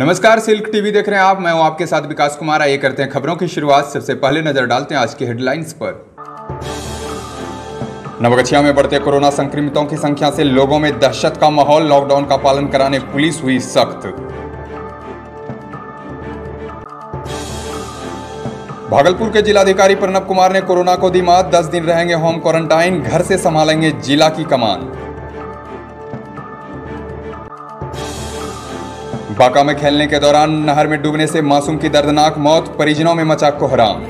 नमस्कार, silk TV देख रहे हैं आप। मैं हूं आपके साथ विकास कुमार। आइए करते हैं खबरों की शुरुआत। सबसे पहले नजर डालते हैं आज की हेडलाइंस पर। नवगछिया में बढ़ते कोरोना संक्रमितों की संख्या से लोगों में दहशत का माहौल। लॉकडाउन का पालन कराने पुलिस हुई सख्त। भागलपुर के जिलाधिकारी प्रणव कुमार ने कोरोना को दी मात। 10 दिन रहेंगे होम क्वारंटाइन, घर से संभालेंगे जिला की कमान। बांका में खेलने के दौरान नहर में डूबने से मासूम की दर्दनाक मौत, परिजनों में मचा कोहराम।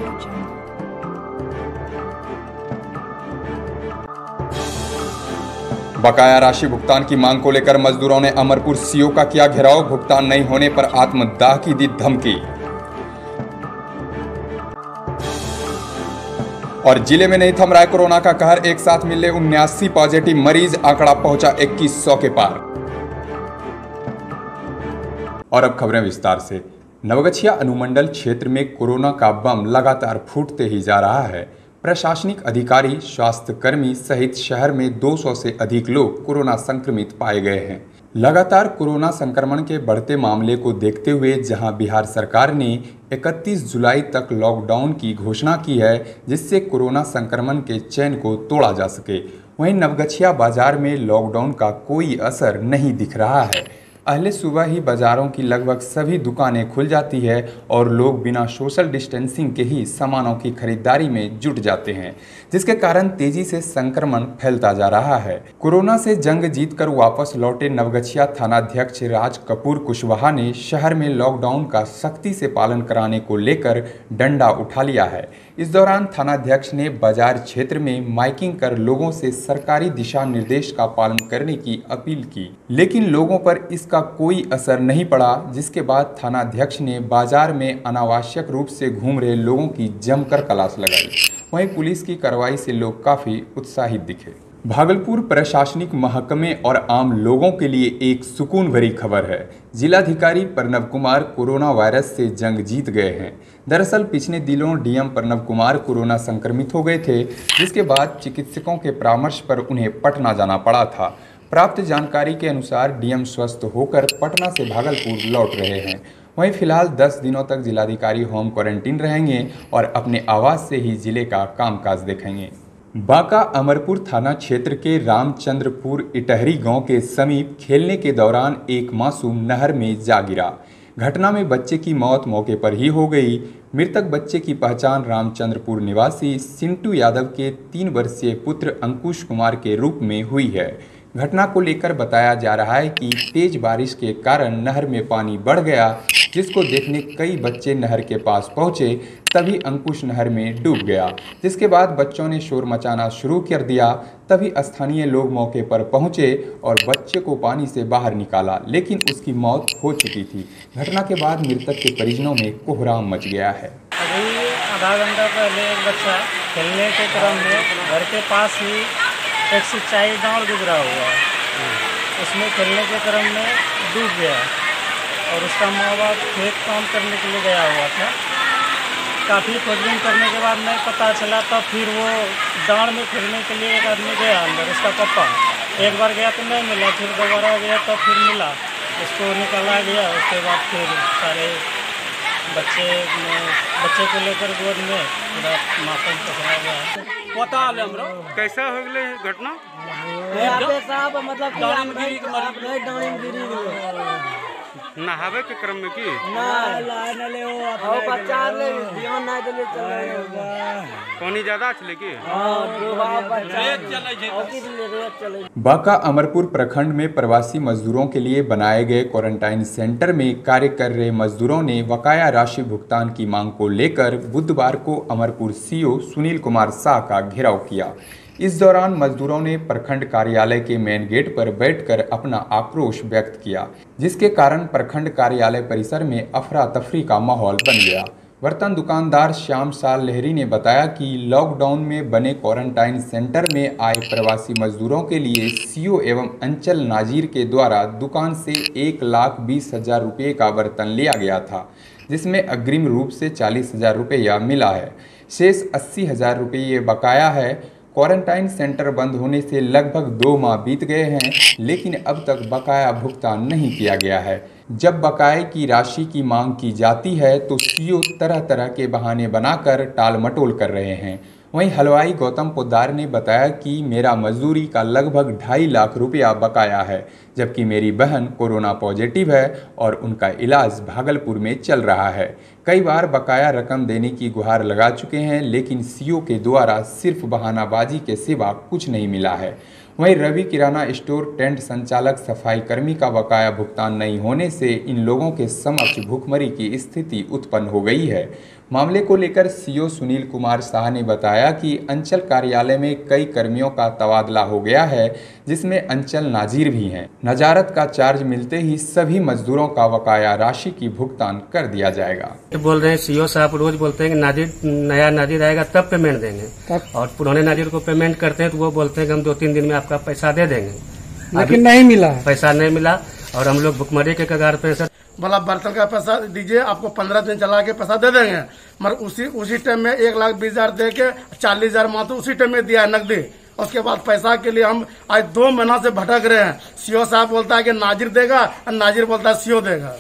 बकाया राशि भुगतान की मांग को लेकर मजदूरों ने अमरपुर सीओ का किया घेराव। भुगतान नहीं होने पर आत्मदाह की दी धमकी। और जिले में नहीं थम रहा है कोरोना का कहर। एक साथ मिले 79 पॉजिटिव मरीज, आंकड़ा पहुंचा 2100 के पार। और अब खबरें विस्तार से। नवगछिया अनुमंडल क्षेत्र में कोरोना का बम लगातार फूटते ही जा रहा है। प्रशासनिक अधिकारी, स्वास्थ्यकर्मी सहित शहर में 200 से अधिक लोग कोरोना संक्रमित पाए गए हैं। लगातार कोरोना संक्रमण के बढ़ते मामले को देखते हुए जहां बिहार सरकार ने 31 जुलाई तक लॉकडाउन की घोषणा की है, जिससे कोरोना संक्रमण के चैन को तोड़ा जा सके, वहीं नवगछिया बाजार में लॉकडाउन का कोई असर नहीं दिख रहा है। पहले सुबह ही बाजारों की लगभग सभी दुकानें खुल जाती है और लोग बिना सोशल डिस्टेंसिंग के ही सामानों की खरीदारी में जुट जाते हैं, जिसके कारण तेजी से संक्रमण फैलता जा रहा है। कोरोना से जंग जीतकर वापस लौटे नवगछिया थानाध्यक्ष राज कपूर कुशवाहा ने शहर में लॉकडाउन का सख्ती से पालन कराने को लेकर डंडा उठा लिया है। इस दौरान थानाध्यक्ष ने बाजार क्षेत्र में माइकिंग कर लोगों से सरकारी दिशा निर्देश का पालन करने की अपील की, लेकिन लोगों पर इसका कोई असर नहीं पड़ा, जिसके बाद थानाध्यक्ष ने बाजार में अनावश्यक रूप से घूम रहे लोगों की जमकर क्लास लगाई। वहीं पुलिस की कार्रवाई से लोग काफी उत्साहित दिखे। भागलपुर प्रशासनिक महकमे और आम लोगों के लिए एक सुकून भरी खबर है। जिलाधिकारी प्रणव कुमार कोरोना वायरस से जंग जीत गए हैं। दरअसल पिछले दिनों डीएम प्रणव कुमार कोरोना संक्रमित हो गए थे, जिसके बाद चिकित्सकों के परामर्श पर उन्हें पटना जाना पड़ा था। प्राप्त जानकारी के अनुसार डीएम स्वस्थ होकर पटना से भागलपुर लौट रहे हैं। वहीं फिलहाल 10 दिनों तक जिलाधिकारी होम क्वारंटीन रहेंगे और अपने आवास से ही जिले का कामकाज देखेंगे। बांका अमरपुर थाना क्षेत्र के रामचंद्रपुर इटहरी गांव के समीप खेलने के दौरान एक मासूम नहर में जा गिरा। घटना में बच्चे की मौत मौके पर ही हो गई। मृतक बच्चे की पहचान रामचंद्रपुर निवासी सिंटू यादव के 3 वर्षीय पुत्र अंकुश कुमार के रूप में हुई है। घटना को लेकर बताया जा रहा है कि तेज बारिश के कारण नहर में पानी बढ़ गया, जिसको देखने कई बच्चे नहर के पास पहुंचे, तभी अंकुश नहर में डूब गया। जिसके बाद बच्चों ने शोर मचाना शुरू कर दिया। तभी स्थानीय लोग मौके पर पहुंचे और बच्चे को पानी से बाहर निकाला, लेकिन उसकी मौत हो चुकी थी। घटना के बाद मृतक के परिजनों में कोहराम मच गया है। अभी आधा घंटा पहले एक बच्चा खेलने के क्रम में घर के पास ही एक सिंचाई डाल गुजरा हुआ है, उसमें खेलने के क्रम में डूब गया और उसका माँ बाप खेत काम करने के लिए गया हुआ था। काफ़ी खोजबीन करने के बाद नहीं पता चला, तब फिर वो डाँड़ में खेलने के लिए एक आदमी गया अंदर, उसका पापा। एक बार गया तो नहीं मिला, फिर दोबारा गया तब फिर मिला, उसको निकाला गया। उसके बाद फिर सारे बच्चे को लेकर गोद में पूरा मातम पकड़ा गया। पता हमरो कैसा हो गए घटना? मतलब नहावे के क्रम में की पानी ज्यादा चले की बांका अमरपुर प्रखंड में प्रवासी मजदूरों के लिए बनाए गए क्वारंटाइन सेंटर में कार्य कर रहे मजदूरों ने बकाया राशि भुगतान की मांग को लेकर बुधवार को अमरपुर सीओ सुनील कुमार शाह का घेराव किया। इस दौरान मजदूरों ने प्रखंड कार्यालय के मेन गेट पर बैठकर अपना आक्रोश व्यक्त किया, जिसके कारण प्रखंड कार्यालय परिसर में अफरा तफरी का माहौल बन गया। बर्तन दुकानदार श्याम साल लहरी ने बताया कि लॉकडाउन में बने क्वारंटाइन सेंटर में आए प्रवासी मजदूरों के लिए सीओ एवं अंचल नाजीर के द्वारा दुकान से 1,20,000 रुपये का बर्तन लिया गया था, जिसमें अग्रिम रूप से 40,000 रुपया मिला है। शेष 80,000 रुपये बकाया है। क्वारंटाइन सेंटर बंद होने से लगभग 2 माह बीत गए हैं, लेकिन अब तक बकाया भुगतान नहीं किया गया है। जब बकाये की राशि की मांग की जाती है तो सीओ तरह तरह के बहाने बनाकर टाल मटोल कर रहे हैं। वहीं हलवाई गौतम पोद्दार ने बताया कि मेरा मजदूरी का लगभग 2.5 लाख रुपया बकाया है, जबकि मेरी बहन कोरोना पॉजिटिव है और उनका इलाज भागलपुर में चल रहा है। कई बार बकाया रकम देने की गुहार लगा चुके हैं, लेकिन सीओ के द्वारा सिर्फ बहानाबाजी के सिवा कुछ नहीं मिला है। वहीं रवि किराना स्टोर टेंट संचालक सफाई कर्मी का बकाया भुगतान नहीं होने से इन लोगों के समक्ष भूखमरी की स्थिति उत्पन्न हो गई है। मामले को लेकर सीओ सुनील कुमार शाह ने बताया कि अंचल कार्यालय में कई कर्मियों का तबादला हो गया है, जिसमें अंचल नाजिर भी हैं। नजारत का चार्ज मिलते ही सभी मजदूरों का बकाया राशि की भुगतान कर दिया जाएगा। बोल रहे हैं सीओ साहब रोज बोलते हैं कि नाजिर नया नाजिर आएगा तब पेमेंट देंगे, और पुराने नाजिर को पेमेंट करते हैं तो वो बोलते हैं कि हम 2-3 दिन में आपका पैसा दे देंगे, लेकिन नहीं मिला, पैसा नहीं मिला और हम लोग भुखमरी के कगार पे सर। बोला बर्तन का पैसा दीजिए, आपको 15 दिन चला के पैसा दे देंगे, मगर उसी टाइम में 1,20,000 दे के 40,000 मात्र उसी टाइम में दिया नकदी। उसके बाद पैसा के लिए हम आज 2 महीना से भटक रहे हैं। सीओ साहब बोलता है कि नाजिर देगा और नाजिर बोलता है सीओ देगा।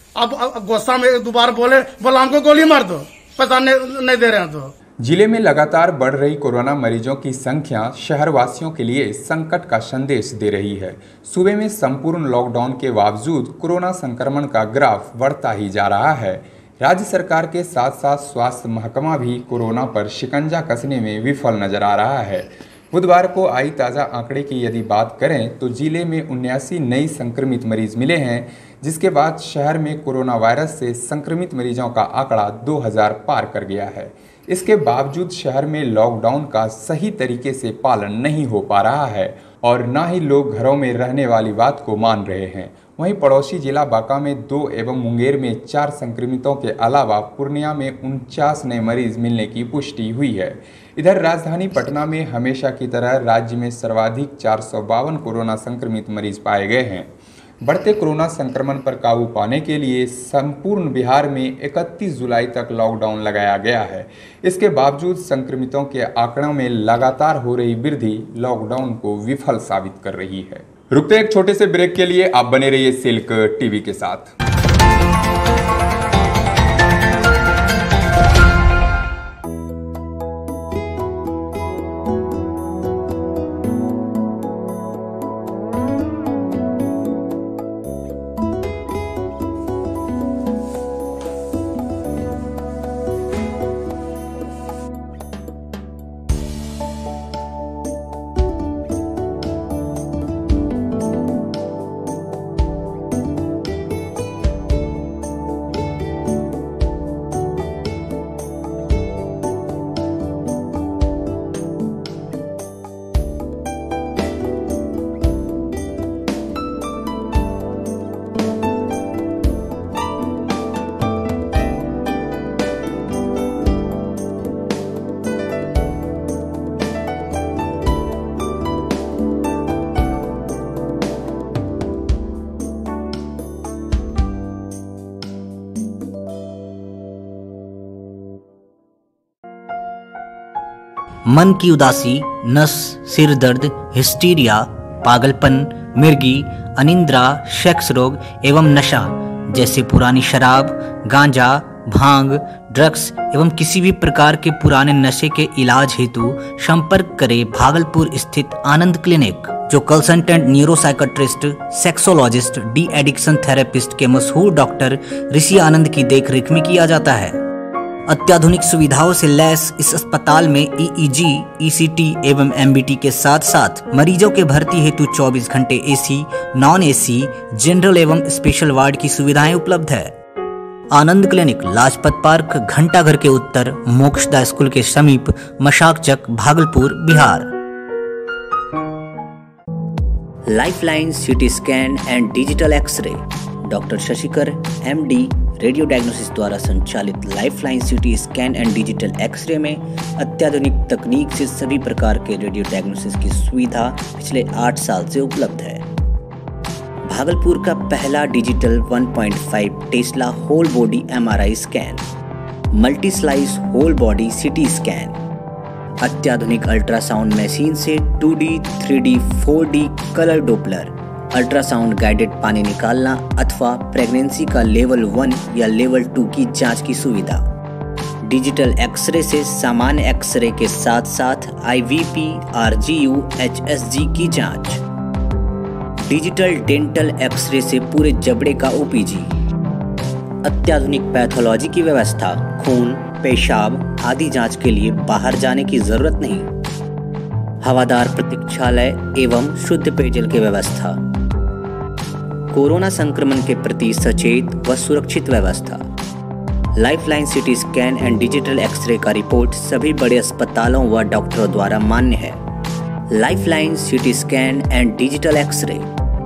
अब गुस्सा में 2 बार बोला हमको गोली मार दो, पैसा नहीं दे रहे हैं। तो जिले में लगातार बढ़ रही कोरोना मरीजों की संख्या शहरवासियों के लिए संकट का संदेश दे रही है। सूबे में संपूर्ण लॉकडाउन के बावजूद कोरोना संक्रमण का ग्राफ बढ़ता ही जा रहा है। राज्य सरकार के साथ साथ स्वास्थ्य महकमा भी कोरोना पर शिकंजा कसने में विफल नजर आ रहा है। बुधवार को आई ताज़ा आंकड़े की यदि बात करें तो जिले में 79 नई संक्रमित मरीज मिले हैं, जिसके बाद शहर में कोरोना वायरस से संक्रमित मरीजों का आंकड़ा 2000 पार कर गया है। इसके बावजूद शहर में लॉकडाउन का सही तरीके से पालन नहीं हो पा रहा है और न ही लोग घरों में रहने वाली बात को मान रहे हैं। वहीं पड़ोसी जिला बांका में 2 एवं मुंगेर में 4 संक्रमितों के अलावा पूर्णिया में 49 नए मरीज मिलने की पुष्टि हुई है। इधर राजधानी पटना में हमेशा की तरह राज्य में सर्वाधिक 452 कोरोना संक्रमित मरीज पाए गए हैं। बढ़ते कोरोना संक्रमण पर काबू पाने के लिए संपूर्ण बिहार में 31 जुलाई तक लॉकडाउन लगाया गया है। इसके बावजूद संक्रमितों के आंकड़ों में लगातार हो रही वृद्धि लॉकडाउन को विफल साबित कर रही है। रुकते एक छोटे से ब्रेक के लिए, आप बने रहिए सिल्क टीवी के साथ। मन की उदासी, नस, सिर दर्द, हिस्टीरिया, पागलपन, मिर्गी, अनिद्रा, सेक्स रोग एवं नशा जैसे पुरानी शराब, गांजा, भांग, ड्रग्स एवं किसी भी प्रकार के पुराने नशे के इलाज हेतु संपर्क करें भागलपुर स्थित आनंद क्लिनिक, जो consultant neuropsychiatrist, sexologist, de addiction therapist के मशहूर डॉक्टर ऋषि आनंद की देखरेख में किया जाता है। अत्याधुनिक सुविधाओं से लैस इस अस्पताल में EEG, ECT एवं MBT के साथ साथ मरीजों के भर्ती हेतु 24 घंटे AC, नॉन AC, जनरल एवं स्पेशल वार्ड की सुविधाएं उपलब्ध है। आनंद क्लिनिक लाजपत पार्क, घंटाघर के उत्तर, मोक्षदा स्कूल के समीप, Mashakchak, Bhagalpur, Bihar. Lifeline city scan and digital x ray, doctor Shashikar MD radio diagnosis द्वारा संचालित lifeline city scan and digital x ray में अत्याधुनिक तकनीक से सभी प्रकार के रेडियो डायग्नोसिस की सुविधा पिछले 8 साल से उपलब्ध है। भागलपुर का पहला digital 1.5 tesla whole body MRI scan, multi slice whole body CT scan, अत्याधुनिक अल्ट्रासाउंड मशीन से 2D, 3D, 4D colour Doppler, ultrasound guided पानी निकालना अथवा प्रेगनेंसी का लेवल 1 या लेवल 2 की जांच की सुविधा। डिजिटल एक्सरे से सामान्य एक्सरे के साथ साथ IVP, RGU, HSG की जांच। डिजिटल डेंटल एक्सरे से पूरे जबड़े का OPG। अत्याधुनिक पैथोलॉजी की व्यवस्था, खून, पेशाब आदि जांच के लिए बाहर जाने की जरूरत नहीं। हवादार प्रतीक्षालय एवं शुद्ध पेयजल की व्यवस्था। कोरोना संक्रमण के प्रति सचेत व सुरक्षित व्यवस्था। Lifeline city scan and digital x ray का रिपोर्ट सभी बड़े अस्पतालों व डॉक्टरों द्वारा मान्य है। Lifeline city scan and digital x ray.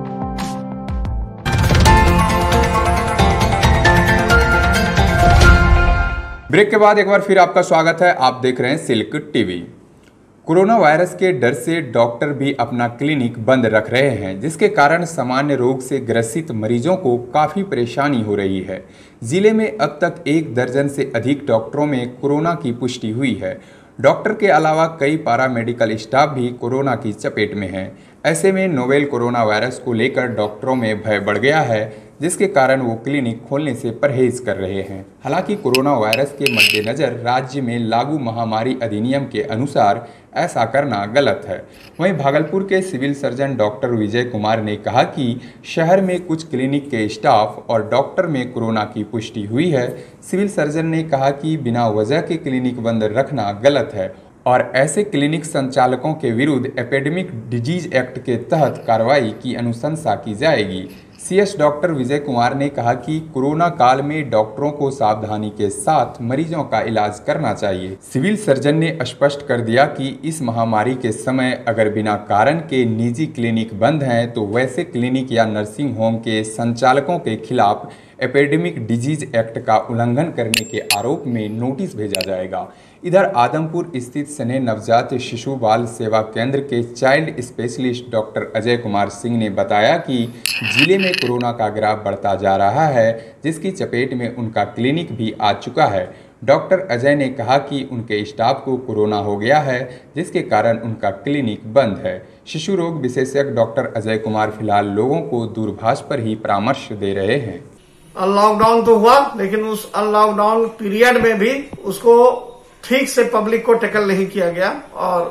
Break के बाद एक बार फिर आपका स्वागत है। आप देख रहे हैं सिल्क टीवी। कोरोना वायरस के डर से डॉक्टर भी अपना क्लिनिक बंद रख रहे हैं, जिसके कारण सामान्य रोग से ग्रसित मरीजों को काफ़ी परेशानी हो रही है। जिले में अब तक 1 दर्जन से अधिक डॉक्टरों में कोरोना की पुष्टि हुई है। डॉक्टर के अलावा कई पैरामेडिकल स्टाफ भी कोरोना की चपेट में हैं। ऐसे में नोवेल कोरोना वायरस को लेकर डॉक्टरों में भय बढ़ गया है, जिसके कारण वो क्लिनिक खोलने से परहेज कर रहे हैं। हालांकि कोरोना वायरस के मद्देनज़र राज्य में लागू महामारी अधिनियम के अनुसार ऐसा करना गलत है। वहीं भागलपुर के civil surgeon doctor Vijay Kumar ने कहा कि शहर में कुछ क्लिनिक के स्टाफ और डॉक्टर में कोरोना की पुष्टि हुई है। सिविल सर्जन ने कहा कि बिना वजह के क्लिनिक बंद रखना गलत है और ऐसे क्लिनिक संचालकों के विरुद्ध एपिडेमिक डिजीज एक्ट के तहत कार्रवाई की अनुशंसा की जाएगी। CS डॉक्टर विजय कुमार ने कहा कि कोरोना काल में डॉक्टरों को सावधानी के साथ मरीजों का इलाज करना चाहिए। सिविल सर्जन ने स्पष्ट कर दिया कि इस महामारी के समय अगर बिना कारण के निजी क्लिनिक बंद हैं तो वैसे क्लिनिक या नर्सिंग होम के संचालकों के खिलाफ एपिडेमिक डिजीज एक्ट का उल्लंघन करने के आरोप में नोटिस भेजा जाएगा। इधर आदमपुर स्थित स्नेह नवजात शिशु बाल सेवा केंद्र के child specialist doctor Ajay Kumar Singh ने बताया कि जिले में कोरोना का ग्राफ बढ़ता जा रहा है, जिसकी चपेट में उनका क्लिनिक भी आ चुका है। डॉक्टर अजय ने कहा कि उनके स्टाफ को कोरोना हो गया है, जिसके कारण उनका क्लिनिक बंद है। शिशु रोग विशेषज्ञ डॉक्टर अजय कुमार फिलहाल लोगों को दूरभाष पर ही परामर्श दे रहे हैं। लॉकडाउन तो हुआ, लेकिन उस अनलॉकडाउन पीरियड में भी उसको ठीक से पब्लिक को टैकल नहीं किया गया और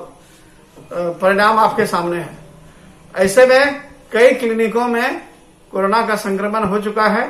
परिणाम आपके सामने है। ऐसे में कई क्लिनिकों में कोरोना का संक्रमण हो चुका है।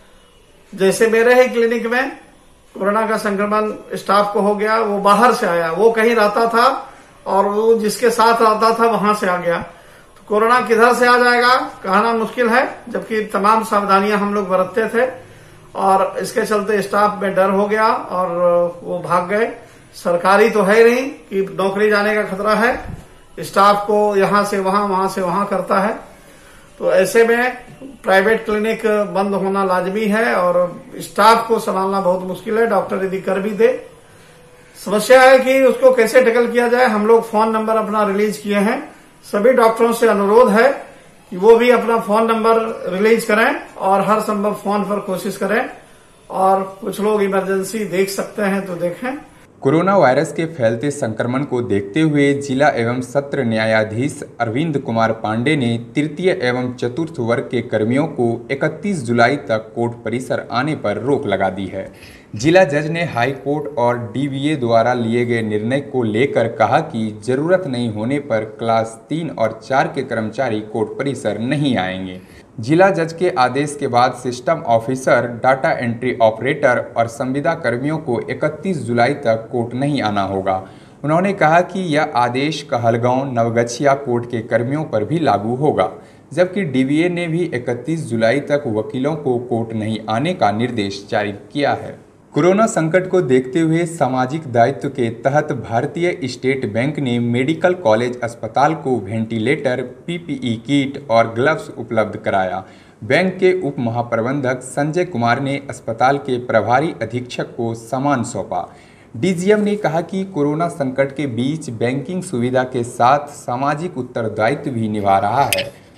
जैसे मेरे ही क्लिनिक में कोरोना का संक्रमण स्टाफ को हो गया, वो बाहर से आया, वो कहीं रहता था और वो जिसके साथ रहता था वहां से आ गया। तो कोरोना किधर से आ जाएगा कहना मुश्किल है, जबकि तमाम सावधानियां हम लोग बरतते थे और इसके चलते स्टाफ में डर हो गया और वो भाग गए। सरकारी तो है नहीं कि नौकरी जाने का खतरा है, स्टाफ को यहां से वहां से वहां करता है। तो ऐसे में प्राइवेट क्लिनिक बंद होना लाजमी है और स्टाफ को संभालना बहुत मुश्किल है, डॉक्टर यदि कर भी दे। समस्या है कि उसको कैसे टैकल किया जाए। हम लोग फोन नंबर अपना रिलीज किए हैं। सभी डॉक्टरों से अनुरोध है कि वो भी अपना फोन नंबर रिलीज करें और हर संभव फोन पर कोशिश करें, और कुछ लोग इमरजेंसी देख सकते हैं तो देखें। कोरोना वायरस के फैलते संक्रमण को देखते हुए जिला एवं सत्र न्यायाधीश अरविंद कुमार पांडे ने तृतीय एवं चतुर्थ वर्ग के कर्मियों को 31 जुलाई तक कोर्ट परिसर आने पर रोक लगा दी है। जिला जज ने हाई कोर्ट और DVA द्वारा लिए गए निर्णय को लेकर कहा कि जरूरत नहीं होने पर क्लास 3 और 4 के कर्मचारी कोर्ट परिसर नहीं आएंगे। जिला जज के आदेश के बाद system officer, data entry operator और संविदा कर्मियों को 31 जुलाई तक कोर्ट नहीं आना होगा। उन्होंने कहा कि यह आदेश कहलगांव, नवगछिया कोर्ट के कर्मियों पर भी लागू होगा, जबकि DVA ने भी 31 जुलाई तक वकीलों को कोर्ट नहीं आने का निर्देश जारी किया है। कोरोना संकट को देखते हुए सामाजिक दायित्व के तहत भारतीय स्टेट बैंक ने मेडिकल कॉलेज अस्पताल को वेंटिलेटर, PPE किट और ग्लव्स उपलब्ध कराया। बैंक के उप महाप्रबंधक संजय कुमार ने अस्पताल के प्रभारी अधीक्षक को सामान सौंपा। DGM ने कहा कि कोरोना संकट के बीच बैंकिंग सुविधा के साथ सामाजिक उत्तरदायित्व भी निभा रहा है।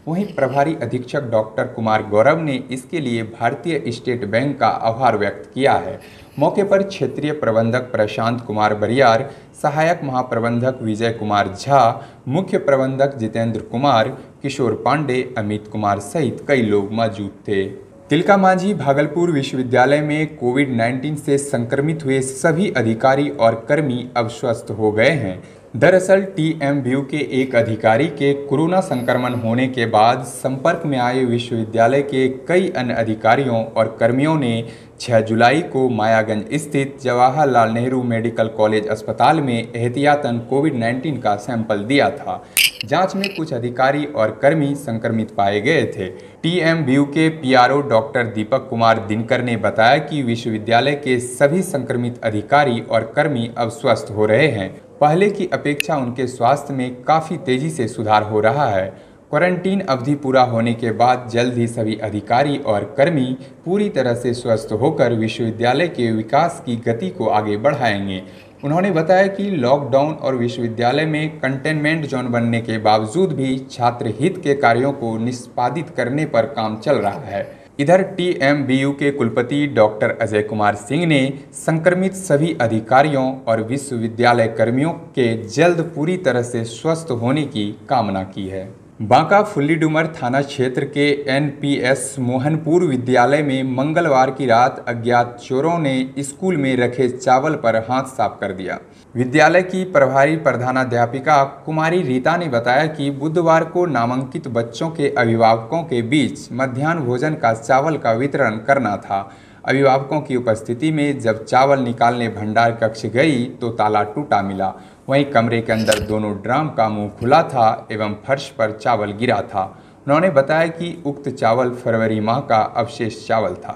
वहीं प्रभारी अधीक्षक डॉक्टर कुमार गौरव ने इसके लिए भारतीय स्टेट बैंक का आभार व्यक्त किया है। मौके पर क्षेत्रीय प्रबंधक प्रशांत कुमार बरियार, सहायक महाप्रबंधक विजय कुमार झा, मुख्य प्रबंधक जितेंद्र कुमार, किशोर पांडे, अमित कुमार सहित कई लोग मौजूद थे। तिलका मांझी भागलपुर विश्वविद्यालय में कोविड-19 से संक्रमित हुए सभी अधिकारी और कर्मी अब स्वस्थ हो गए हैं। दरअसल TMBU के एक अधिकारी के कोरोना संक्रमण होने के बाद संपर्क में आए विश्वविद्यालय के कई अन्य अधिकारियों और कर्मियों ने 6 जुलाई को मायागंज स्थित जवाहरलाल नेहरू मेडिकल कॉलेज अस्पताल में एहतियातन कोविड-19 का सैंपल दिया था। जांच में कुछ अधिकारी और कर्मी संक्रमित पाए गए थे। TMBU के PRO डॉक्टर दीपक कुमार दिनकर ने बताया कि विश्वविद्यालय के सभी संक्रमित अधिकारी और कर्मी अब स्वस्थ हो रहे हैं। पहले की अपेक्षा उनके स्वास्थ्य में काफ़ी तेजी से सुधार हो रहा है। क्वारंटीन अवधि पूरा होने के बाद जल्द ही सभी अधिकारी और कर्मी पूरी तरह से स्वस्थ होकर विश्वविद्यालय के विकास की गति को आगे बढ़ाएंगे। उन्होंने बताया कि लॉकडाउन और विश्वविद्यालय में कंटेनमेंट जोन बनने के बावजूद भी छात्र हित के कार्यों को निष्पादित करने पर काम चल रहा है। इधर TMBU के कुलपति डॉक्टर अजय कुमार सिंह ने संक्रमित सभी अधिकारियों और विश्वविद्यालय कर्मियों के जल्द पूरी तरह से स्वस्थ होने की कामना की है। बांका फुल्लीडुमर थाना क्षेत्र के NPS मोहनपुर विद्यालय में मंगलवार की रात अज्ञात चोरों ने स्कूल में रखे चावल पर हाथ साफ कर दिया। विद्यालय की प्रभारी प्रधानाध्यापिका कुमारी रीता ने बताया कि बुधवार को नामांकित बच्चों के अभिभावकों के बीच मध्याह्न भोजन का चावल का वितरण करना था। अभिभावकों की उपस्थिति में जब चावल निकालने भंडार कक्ष गई तो ताला टूटा मिला। वहीं कमरे के अंदर दोनों ड्राम का मुंह खुला था एवं फर्श पर चावल गिरा था। उन्होंने बताया कि उक्त चावल फरवरी माह का अवशेष चावल था।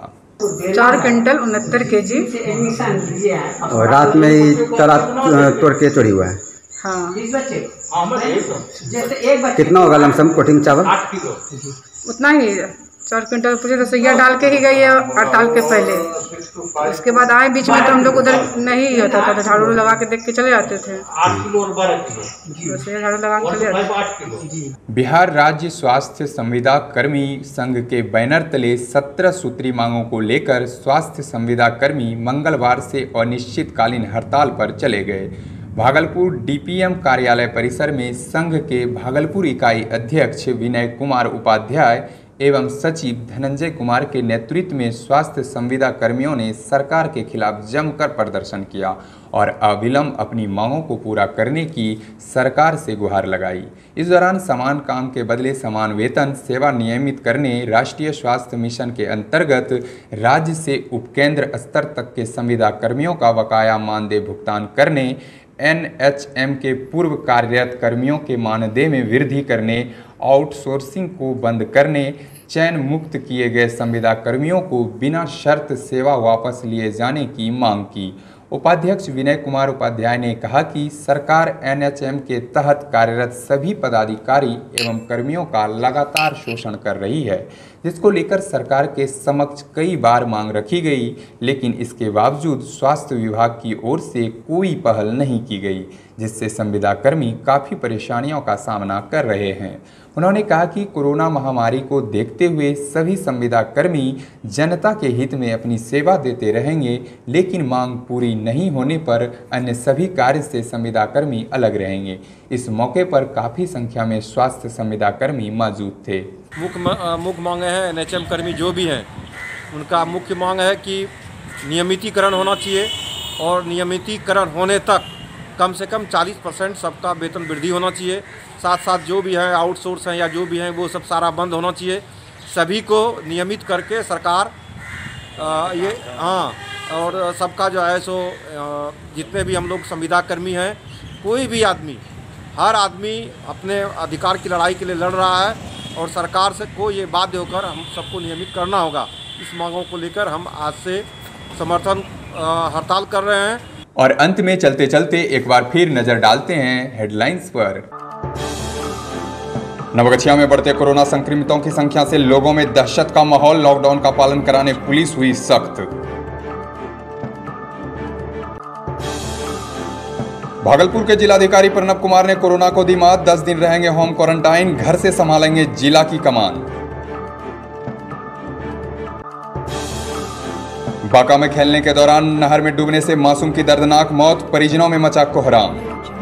4 क्विंटल 69 kg और रात में ही ताला तोड़ के चोरी हुआ है। हाँ। कितना होगा लमसम कोठी में चावल? 8 किलो उतना ही 4 क्विंटल पूछे रसोईया डाल के ही गई है हड़ताल के पहले। उसके बाद आए बीच में तो हम लोग उधर नहीं होता था तो झाड़ू लगा के देख के चले जाते थे। 8 किलो और 12 किलो झाड़ू लगा के चले जाते। बिहार राज्य स्वास्थ्य संविदा कर्मी संघ के बैनर तले 17 सूत्री मांगों को लेकर स्वास्थ्य संविदा कर्मी मंगलवार से अनिश्चितकालीन हड़ताल पर चले गए। भागलपुर DPM कार्यालय परिसर में संघ के भागलपुर इकाई अध्यक्ष विनय कुमार उपाध्याय एवं सचिव धनंजय कुमार के नेतृत्व में स्वास्थ्य संविदा कर्मियों ने सरकार के खिलाफ जमकर प्रदर्शन किया और अविलंब अपनी मांगों को पूरा करने की सरकार से गुहार लगाई। इस दौरान समान काम के बदले समान वेतन, सेवा नियमित करने, राष्ट्रीय स्वास्थ्य मिशन के अंतर्गत राज्य से उपकेंद्र स्तर तक के संविदा कर्मियों का बकाया मानदेय भुगतान करने, NHM के पूर्व कार्यरत कर्मियों के मानदेय में वृद्धि करने, आउटसोर्सिंग को बंद करने, चयन मुक्त किए गए संविदा कर्मियों को बिना शर्त सेवा वापस लिए जाने की मांग की। उपाध्यक्ष विनय कुमार उपाध्याय ने कहा कि सरकार NHM के तहत कार्यरत सभी पदाधिकारी एवं कर्मियों का लगातार शोषण कर रही है, जिसको लेकर सरकार के समक्ष कई बार मांग रखी गई, लेकिन इसके बावजूद स्वास्थ्य विभाग की ओर से कोई पहल नहीं की गई, जिससे संविदा कर्मी काफ़ी परेशानियों का सामना कर रहे हैं। उन्होंने कहा कि कोरोना महामारी को देखते हुए सभी संविदा कर्मी जनता के हित में अपनी सेवा देते रहेंगे, लेकिन मांग पूरी नहीं होने पर अन्य सभी कार्य से संविदा कर्मी अलग रहेंगे। इस मौके पर काफ़ी संख्या में स्वास्थ्य संविदा कर्मी मौजूद थे। मुख्य मांग है NHM कर्मी जो भी हैं उनका मुख्य मांग है कि नियमितीकरण होना चाहिए और नियमितीकरण होने तक कम से कम 40% सबका वेतन वृद्धि होना चाहिए। साथ साथ जो भी हैं आउटसोर्स हैं या जो भी हैं वो सब सारा बंद होना चाहिए। सभी को नियमित करके सरकार और सबका जो है सो जितने भी हम लोग संविदा कर्मी हैं, कोई भी आदमी, हर आदमी अपने अधिकार की लड़ाई के लिए लड़ रहा है और सरकार से को ये बाध्य होकर हम सबको नियमित करना होगा। इस मांगों को लेकर हम आज से समर्थन हड़ताल कर रहे हैं। और अंत में चलते चलते एक बार फिर नजर डालते हैं हेडलाइंस पर। नवगछिया में बढ़ते कोरोना संक्रमितों की संख्या से लोगों में दहशत का माहौल, लॉकडाउन का पालन कराने पुलिस हुई सख्त। भागलपुर के जिलाधिकारी प्रणब कुमार ने कोरोना को दी मात, 10 दिन रहेंगे होम क्वारंटाइन, घर से संभालेंगे जिला की कमान। बांका में खेलने के दौरान नहर में डूबने से मासूम की दर्दनाक मौत, परिजनों में मचा कोहराम।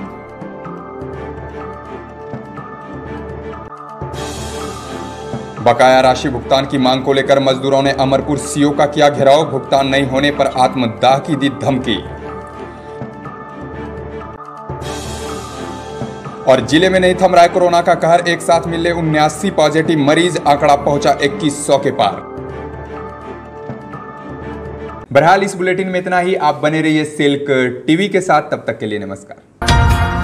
बकाया राशि भुगतान की मांग को लेकर मजदूरों ने अमरपुर सीओ का किया घेराव, भुगतान नहीं होने पर आत्मदाह की दी धमकी। और जिले में नहीं थम रहा है कोरोना का कहर, एक साथ मिले 79 पॉजिटिव मरीज, आंकड़ा पहुंचा 2100 के पार। बहरहाल इस बुलेटिन में इतना ही। आप बने रहिए सिल्क टीवी के साथ, तब तक के लिए नमस्कार।